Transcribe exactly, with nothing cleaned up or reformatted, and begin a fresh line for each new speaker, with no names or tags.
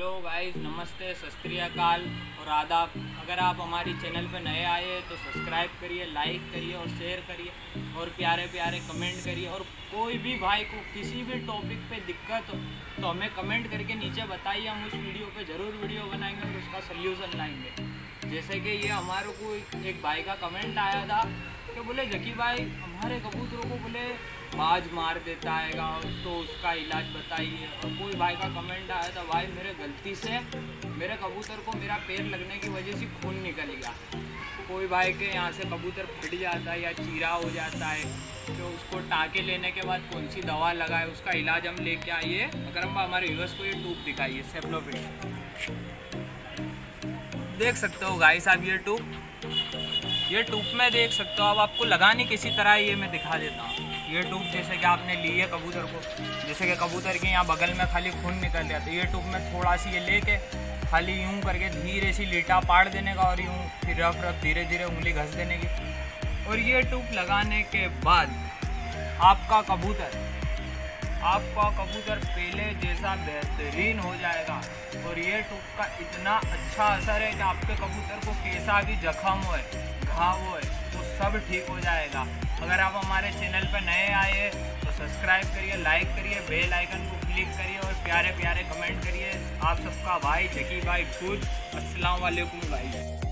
Hello guys, नमस्ते, सत श्री अकाल और आदाब। अगर आप हमारी चैनल पर नए आए हैं तो सब्सक्राइब करिए, लाइक करिए और शेयर करिए और प्यारे प्यारे कमेंट करिए। और कोई भी भाई को किसी भी टॉपिक पे दिक्कत हो तो हमें कमेंट करके नीचे बताइए, हम उस वीडियो पे ज़रूर वीडियो बनाएंगे और उसका सल्यूशन लाएंगे। जैसे कि ये हमारे को एक भाई का कमेंट आया था कि बोले जकी भाई हमारे कबूतरों को बोले बाज मार देता है तो उसका इलाज बताइए। और कोई भाई का कमेंट आया था, भाई मेरे गलती से मेरे कबूतर को मेरा पैर लगने की वजह से खून निकल गया। कोई भाई के यहाँ से कबूतर फट जाता है या चीरा हो जाता है तो उसको टाँके लेने के बाद कौन सी दवा लगाए, उसका इलाज हम लेके आइए। अगर हम हमारे व्यूअर्स को ये ट्यूब दिखाइए, सेफ्लोपिड देख सकते हो गाइस आप, ये ट्यूब ये ट्यूब में देख सकते हो। अब आपको लगानी किसी तरह ये मैं दिखा देता हूँ। ये ट्यूब जैसे कि आपने ली है कबूतर को, जैसे कि कबूतर के यहाँ बगल में खाली खून निकल रहा है, ये ट्यूब में थोड़ा सी ये लेके खाली यूं करके धीरे सी लीटा पाड़ देने का और यूं फिर रफ रफ धीरे धीरे उंगली घस देने की। और ये ट्यूब लगाने के बाद आपका कबूतर आपका कबूतर पहले जैसा बेहतरीन हो जाएगा। और ये ट्यूब का इतना अच्छा असर है कि आपके कबूतर को कैसा भी जख्म हो, घाव हो तो सब ठीक हो जाएगा। अगर आप हमारे चैनल पर नए आए तो सब्सक्राइब करिए, लाइक करिए, बेल आइकन को क्लिक करिए और प्यारे प्यारे कमेंट करिए। आप सबका भाई जकी भाई खुद। अस्सलाम वालेकुम भाई।